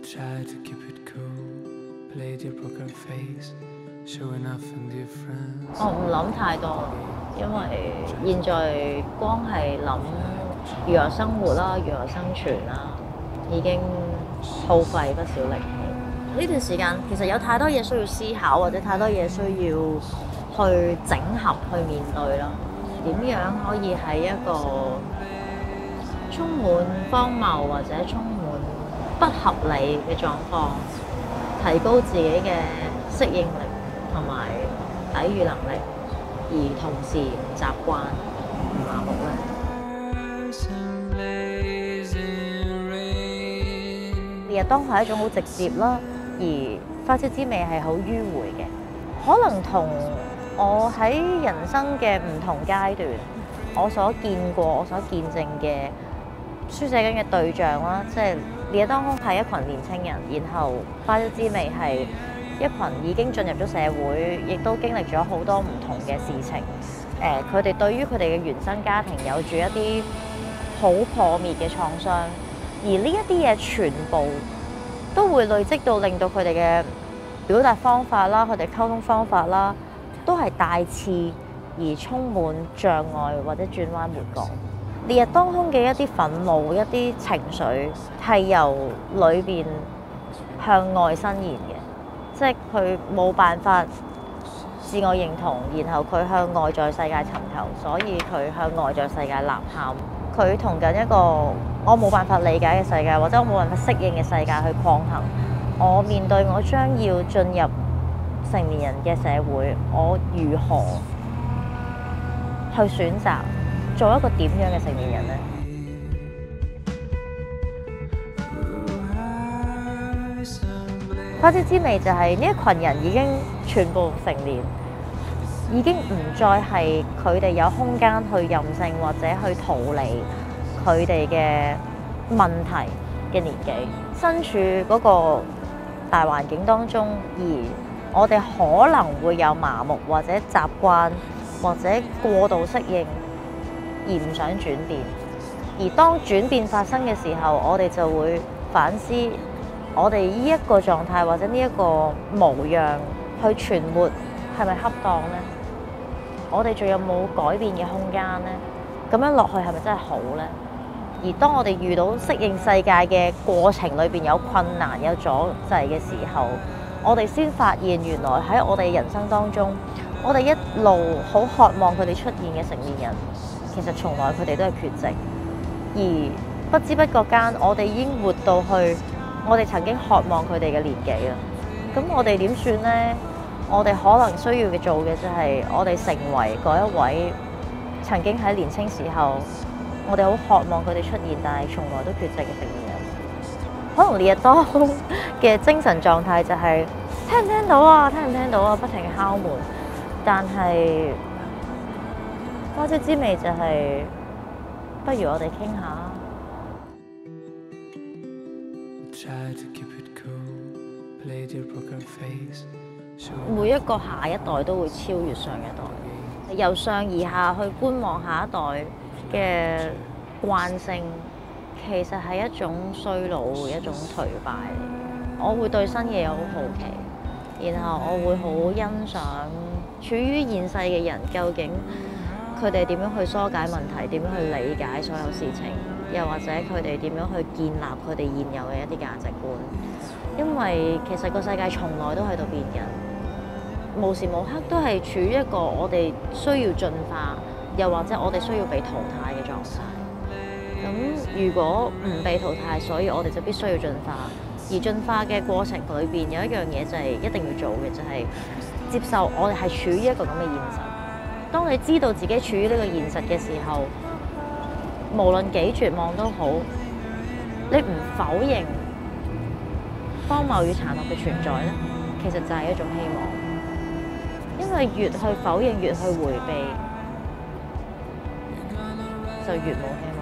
我唔諗太多，因為現在光係諗如何生活啦、如何生存啦，已經耗費不少力氣。呢段時間其實有太多嘢需要思考，或者太多嘢需要去整合、去面對啦。點樣可以喺一個充滿荒謬或者充滿不合理嘅狀況，提高自己嘅適應力同埋抵禦能力，而同時唔習慣、唔麻木咧？烈日當空係一種好直接啦，而花椒之味係好迂迴嘅。可能同我喺人生嘅唔同階段，我所見過、我所見證嘅書寫緊嘅對象啦，即係烈日當空係一群年青人，然後花椒之味係一群已經進入咗社會，亦都經歷咗好多唔同嘅事情。佢哋對於佢哋嘅原生家庭有住一啲好破滅嘅創傷，而呢一啲嘢全部都會累積到令到佢哋嘅表達方法啦、佢哋溝通方法啦，都係帶刺而充滿障礙或者轉彎抹角。烈日當空嘅一啲憤怒、一啲情緒係由裏邊向外伸延嘅，即係佢冇辦法自我認同，然後佢向外在世界尋求，所以佢向外在世界吶喊。佢同緊一個我冇辦法理解嘅世界，或者我冇辦法適應嘅世界去抗衡。我面對我將要進入成年人嘅社會，我如何去選擇做一個點樣嘅成年人呢？花椒之味就係呢一群人已經全部成年，已經唔再係佢哋有空間去任性或者去逃離佢哋嘅問題嘅年紀，身處嗰個大環境當中，而我哋可能會有麻木或者習慣或者過度適應，而唔想轉變。而當轉變發生嘅時候，我哋就會反思我哋呢一個狀態或者呢一個模樣去存活係咪恰當呢？我哋仲有冇改變嘅空間呢？咁樣落去係咪真係好呢？而當我哋遇到適應世界嘅過程裏邊有困難、有阻滯嘅時候，我哋先發現原來喺我哋人生當中，我哋一路好渴望佢哋出現嘅成年人，其實從來佢哋都係缺席。而不知不覺間，我哋已經活到去我哋曾經渴望佢哋嘅年紀啦。咁我哋點算呢？我哋可能需要嘅做嘅就係我哋成為嗰一位曾經喺年輕時候我哋好渴望佢哋出現，但係從來都缺席嘅成年人。可能烈日當空嘅精神狀態就係聽唔聽到啊？聽唔聽到啊？不停敲門。但係花椒之味就係不如我哋傾下。每一個下一代都會超越上一代，由上而下去觀望下一代嘅慣性，其實係一種衰老，一種頹敗。我會對新嘢有好好奇，然後我會好欣賞處於現世嘅人，究竟佢哋點樣去疏解問題，點樣去理解所有事情，又或者佢哋點樣去建立佢哋現有嘅一啲價值觀。因為其實個世界從來都喺度變緊，無時無刻都係處於一個我哋需要進化，又或者我哋需要被淘汰嘅狀態。咁如果唔被淘汰，所以我哋就必須要進化。而進化嘅過程裏邊有一樣嘢就係一定要做嘅，就係接受我哋係處於一個咁嘅現實。當你知道自己處於呢個現實嘅時候，無論幾絕望都好，你唔否認荒謬與殘酷嘅存在咧，其實就係一種希望。因為越去否認，越去迴避，就越冇希望。